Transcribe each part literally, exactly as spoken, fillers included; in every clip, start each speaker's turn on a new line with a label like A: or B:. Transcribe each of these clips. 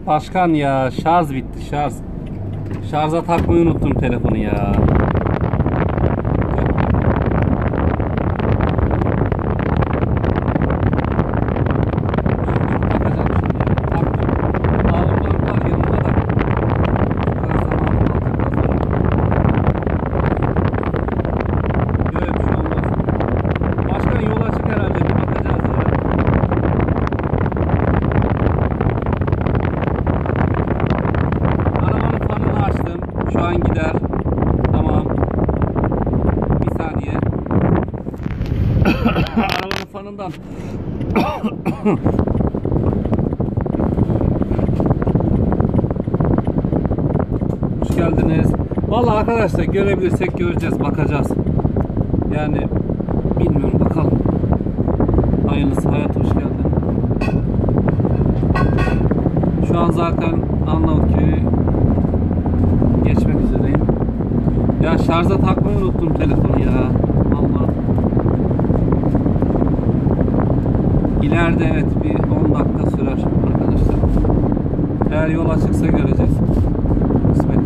A: Başkan ya, şarj bitti, şarj. Şarja takmayı unuttum telefonu ya. Şu an gider. Tamam. Bir saniye. Arabanın fanından. Hoş geldiniz. Vallahi arkadaşlar görebilirsek göreceğiz, bakacağız. Yani bilmiyorum, bakalım. Hayırlısı. Hayat hoş geldin. Şu an zaten Arnavutköy'ü geçmek üzereyim. Ya şarja takmayı unuttum telefonu ya. Vallahi. İleride evet bir on dakika sürer arkadaşlar. Eğer yol açıksa göreceğiz. Kısmet.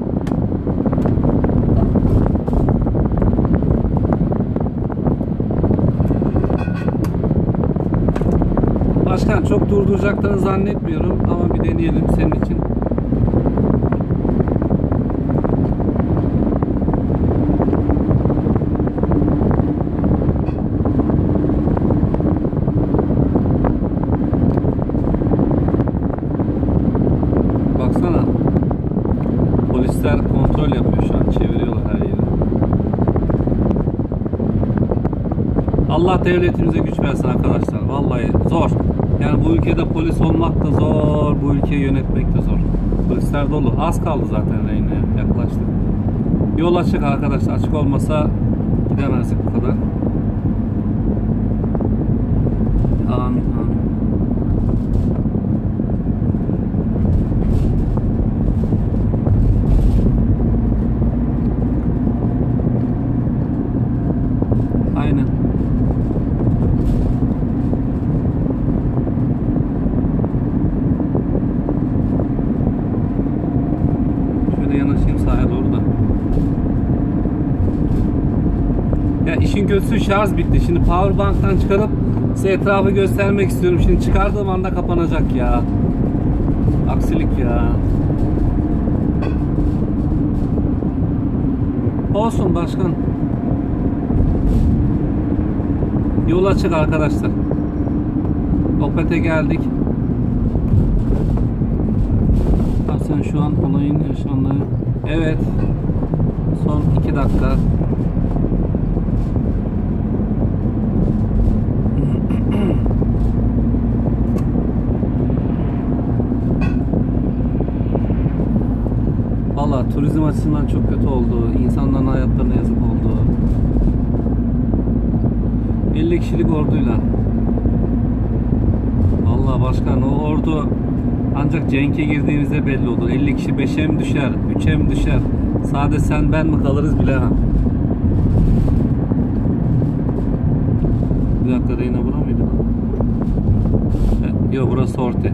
A: Başkan çok durduracaklarını zannetmiyorum ama bir deneyelim senin için. Polisler kontrol yapıyor şu an. Çeviriyorlar her yeri. Allah devletimize güç versin arkadaşlar. Vallahi zor. Yani bu ülkede polis olmak da zor. Bu ülkeyi yönetmek de zor. Polisler dolu. Az kaldı zaten Reyna'ya. Yaklaştık. Yol açık arkadaşlar. Açık olmasa gidemezdik bu kadar. Amin amin. Aynen. Şöyle yanaşayım sağa doğru da. Ya işin kötüsü şarj bitti. Şimdi powerbank'tan çıkarıp size etrafı göstermek istiyorum. Şimdi çıkardığım anda kapanacak ya. Aksilik ya. Olsun başkan. Yol açık arkadaşlar. Opet'e geldik. Sen şu an olayın yaşanları. Evet. Son iki dakika. Vallahi turizm açısından çok kötü oldu. İnsanların hayatlarına yazık oldu. elli kişilik orduyla. Allah başkan, o ordu ancak Cenk'e girdiğimizde belli olur. elli kişi beşe mi düşer, üçe mi düşer? Sadece sen ben mi kalırız bilemem. Bir dakika, Reyna bura mıydı? E, yok, burası orta.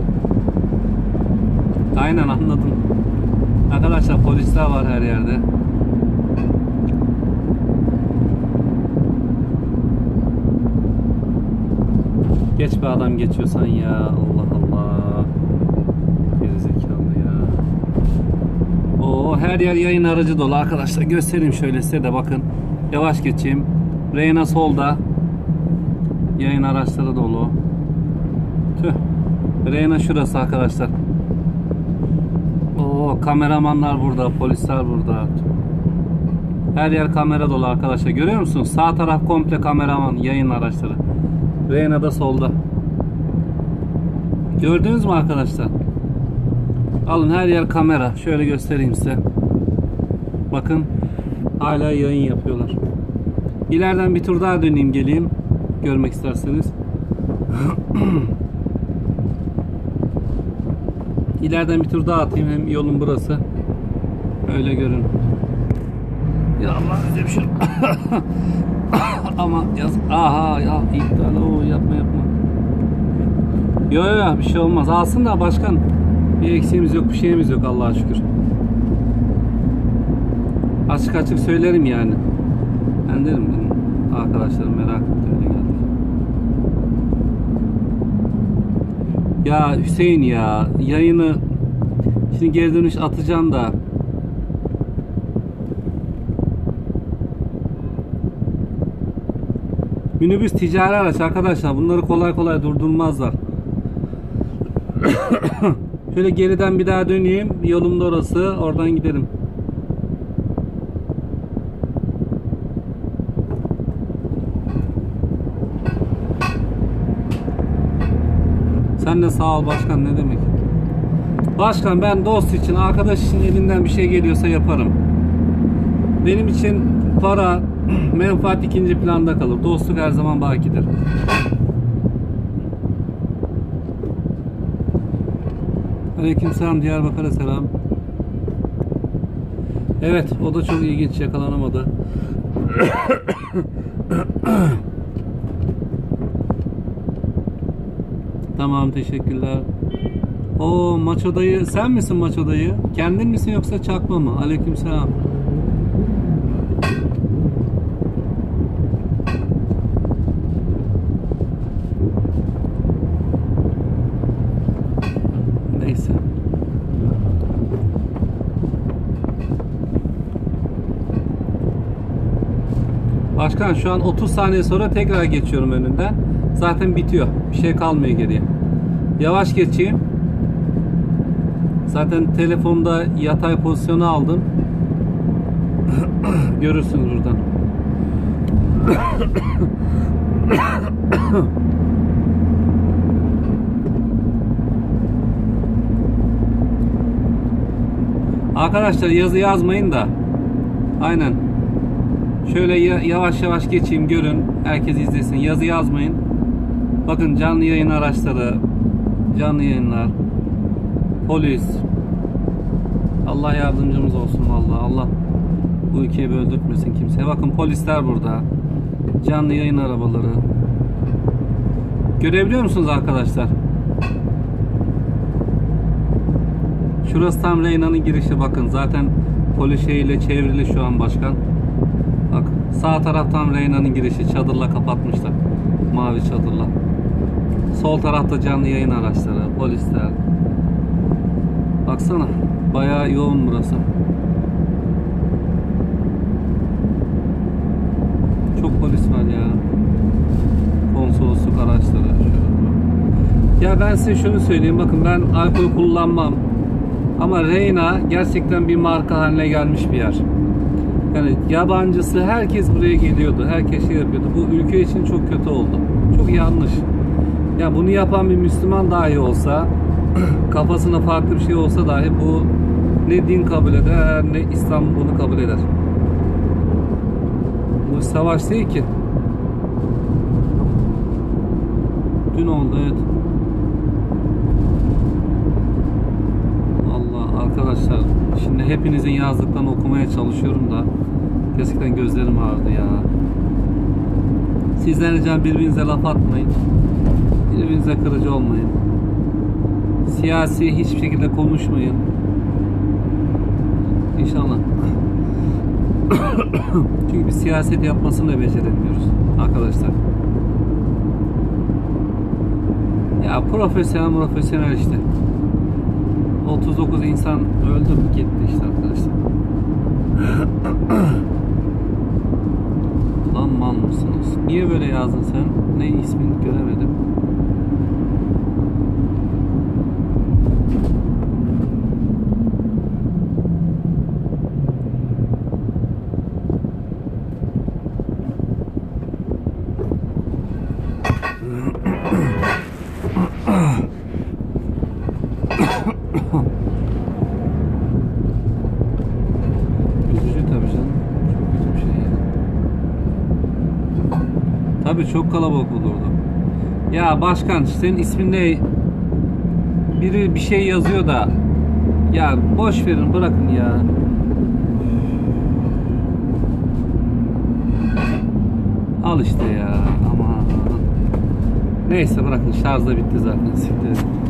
A: Aynen, anladım. Arkadaşlar polisler var her yerde. Geç be adam, geçiyorsan ya. Allah Allah. Gerizekalı ya. Oo, her yer yayın aracı dolu arkadaşlar. Göstereyim şöyle size de, bakın. Yavaş geçeyim. Reyna solda. Yayın araçları dolu. Tüh. Reyna şurası arkadaşlar. Oo, kameramanlar burada, polisler burada. Her yer kamera dolu arkadaşlar. Görüyor musunuz? Sağ taraf komple kameraman, yayın araçları. Reyna da solda. Gördünüz mü arkadaşlar? Alın, her yer kamera. Şöyle göstereyim size. Bakın. Hala yayın yapıyorlar. İleriden bir tur daha döneyim geleyim. Görmek isterseniz. İleriden bir tur daha atayım. Hem yolun burası. Öyle görün. Ya Allah, öyle bir şey. Ama yaz. Aha ya, iptal. Oo, yapma yapma. Yo yo, bir şey olmaz. Alsın da başkan. Bir eksiğimiz yok, bir şeyimiz yok Allah'a şükür. Açık açık söylerim yani. Ben derim benim arkadaşlarım merak etti, öyle geldi. Ya Hüseyin ya, yayını şimdi geri dönüş atacağım da minibüs ticari araç arkadaşlar, bunları kolay kolay durdurmazlar. Şöyle geriden bir daha döneyim, yolum da orası, oradan gidelim. Sen de sağ ol başkan, ne demek. Başkan, ben dost için, arkadaş için elinden bir şey geliyorsa yaparım. Benim için para, menfaat ikinci planda kalır. Dostluk her zaman bakidir. Aleykümselam, Diyarbakır'a selam. Evet, o da çok ilginç, yakalanamadı. Tamam, teşekkürler. O Maço dayı, sen misin Maço dayı? Kendin misin yoksa çakma mı? Aleykümselam. Neyse. Başkan, şu an otuz saniye sonra tekrar geçiyorum önünden. Zaten bitiyor. Bir şey kalmıyor geriye. Yavaş geçeyim. Zaten telefonda yatay pozisyonu aldım. Görürsünüz buradan. Arkadaşlar yazı yazmayın da. Aynen. Şöyle yavaş yavaş geçeyim, görün. Herkes izlesin. Yazı yazmayın. Bakın, canlı yayın araçları, canlı yayınlar, polis. Allah yardımcımız olsun vallahi. Allah bu ülkeyi böldürtmesin kimseye. Bakın, polisler burada. Canlı yayın arabaları. Görebiliyor musunuz arkadaşlar? Şurası tam Reyna'nın girişi, bakın. Zaten polis şeyiyle çevrili şu an başkan. Bak, sağ taraftan Reyna'nın girişi, çadırla kapatmışlar. Mavi çadırla. Sol tarafta canlı yayın araçları, polisler. Baksana, bayağı yoğun burası. Çok polis var ya. Konsolosluk araçları. Ya ben size şunu söyleyeyim, bakın, ben alkol kullanmam. Ama Reyna gerçekten bir marka haline gelmiş bir yer. Yani yabancısı, herkes buraya geliyordu. Herkes şey yapıyordu. Bu ülke için çok kötü oldu. Çok yanlış. Ya bunu yapan bir Müslüman dahi olsa, kafasına farklı bir şey olsa dahi, bu ne din kabul eder ne İslam bunu kabul eder. Bu savaş değil ki. Dün oldu, evet. Allah arkadaşlar, şimdi hepinizin yazdıklarını okumaya çalışıyorum da gerçekten gözlerim ağrıdı ya. Sizden ricam, birbirinize laf atmayın. Birbirinize kırıcı olmayın. Siyasi hiçbir şekilde konuşmayın. İnşallah. Çünkü biz siyaset yapmasını da beceremiyoruz arkadaşlar. Ya profesyonel profesyonel işte. otuz dokuz insan öldü mü gitti işte arkadaşlar. Lan mal mısınız? Niye böyle yazdın sen? Ne, ismini göremedim. Üzücü tabii canım. Çok kötü bir şey yani. Tabii çok kalabalık olurdu. Ya başkan, senin ismin ne? Biri bir şey yazıyor da. Ya boş verin, bırakın ya. Al işte ya. Aman. Neyse, bırakın, şarj da bitti zaten. Siktir.